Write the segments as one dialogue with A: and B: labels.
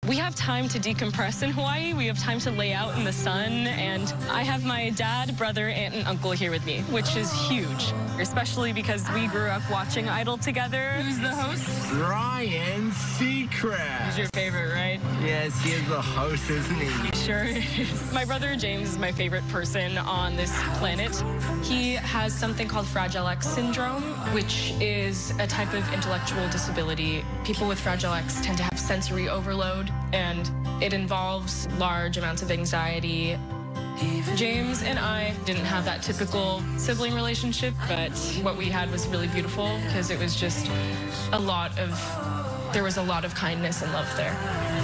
A: We have time to decompress in Hawaii. We have time to lay out in the sun. And I have my dad, brother, aunt, and uncle here with me, which is huge, especially because we grew up watching Idol together. Who's the host?
B: Ryan Seacrest.
A: He's your favorite, right?
B: Yes, he is the host, isn't he?
A: He sure is. My brother James is my favorite person on this planet. He has something called Fragile X syndrome, which is a type of intellectual disability. People with Fragile X tend to have sensory overload, and it involves large amounts of anxiety. James and I didn't have that typical sibling relationship, but what we had was really beautiful because it was just there was a lot of kindness and love there.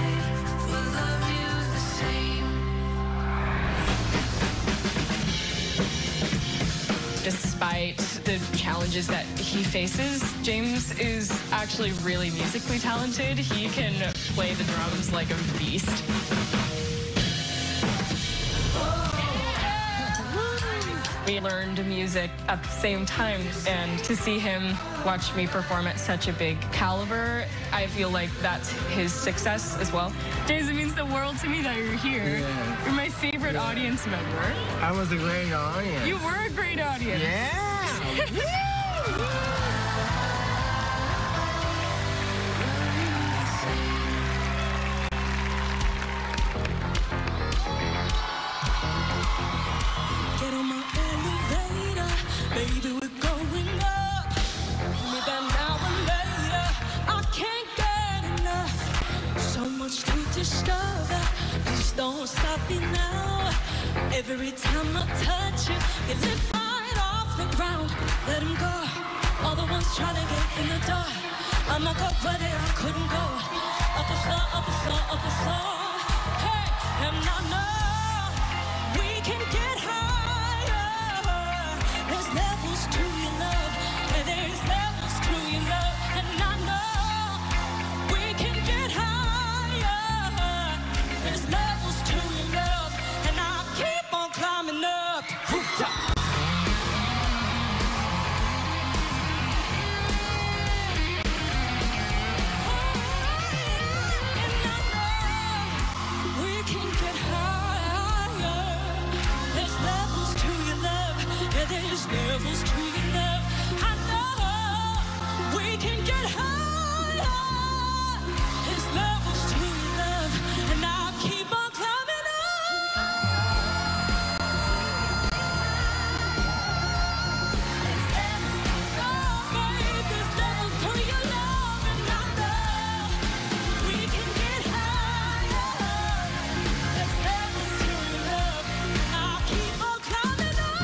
A: Despite the challenges that he faces, James is actually really musically talented. He can play the drums like a beast. We learned music at the same time, and to see him watch me perform at such a big caliber, I feel like that's his success as well. James, it means the world to me that you're here. Yeah. You're my favorite audience member.
B: I was a great audience.
A: You were a great audience.
B: Yeah.
C: Get on my elevator, baby, we're going up. Give me that now and later. I can't get enough. So much to discover. Please don't stop me now. Every time I touch you, you lift right off the ground. Let him go. All the ones trying to get in the door. I'm not good, but I couldn't go. Up the floor, up the floor, up the floor. Hey, and I know we can get higher. There's levels to your love, and there's levels to your love, and I know we can get higher. There's levels to your love, and I'll keep on climbing up. Rooftop. There's levels to your love. I know we can get higher. There's levels to your love, and I'll keep on climbing up. Oh, babe, there's levels to your love, and I know we can get higher. There's levels to your love, and I'll keep on climbing up.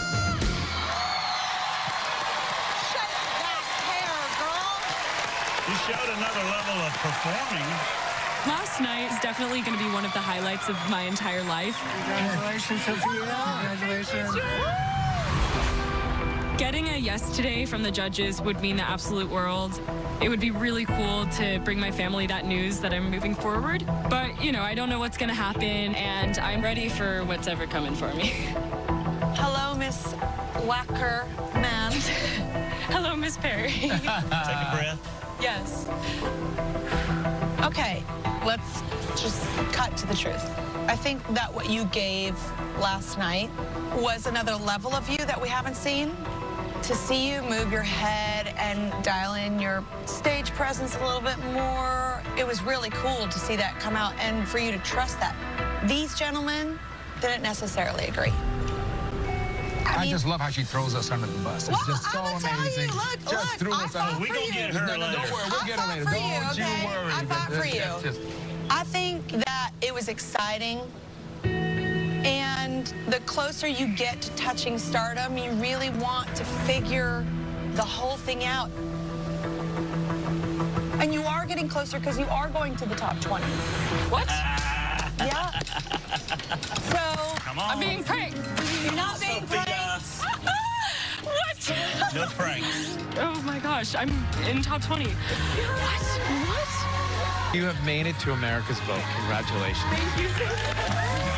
D: You showed another level of performing.
A: Last night is definitely going to be one of the highlights of my entire life.
B: Congratulations, Sophia. Congratulations.
A: Getting a yes today from the judges would mean the absolute world. It would be really cool to bring my family that news that I'm moving forward. But, you know, I don't know what's going to happen, and I'm ready for what's ever coming for me.
E: Hello, Miss Wackerman.
A: Hello, Miss Perry.
D: Take a breath.
A: Yes.
E: Okay, let's just cut to the truth. I think that what you gave last night was another level of you that we haven't seen. To see you move your head and dial in your stage presence a little bit more, it was really cool to see that come out and for you to trust that. These gentlemen didn't necessarily agree.
F: I just love how she throws us under the bus. It's just so amazing.
E: Look,
F: just threw us under.
D: We gonna get her later.
F: Don't worry, we'll get her later. Don't you worry.
E: I fought for you. I think that it was exciting, and the closer you get to touching stardom, you really want to figure the whole thing out. And you are getting closer because you are going to the top 20.
A: What?
E: Yeah. So,
D: Come on.
A: I'm being pranked.
E: you're not being
D: Sophia.
E: pranked.
A: What?
D: No pranks.
A: Oh my gosh, I'm in top 20. What?
G: You have made it to America's vote. Congratulations.
A: Thank you so much.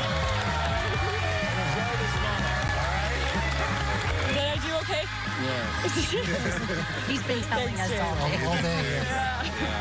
A: Did I do okay?
B: Yes.
H: He's been telling us all day.
B: All day, yes.
A: Yeah.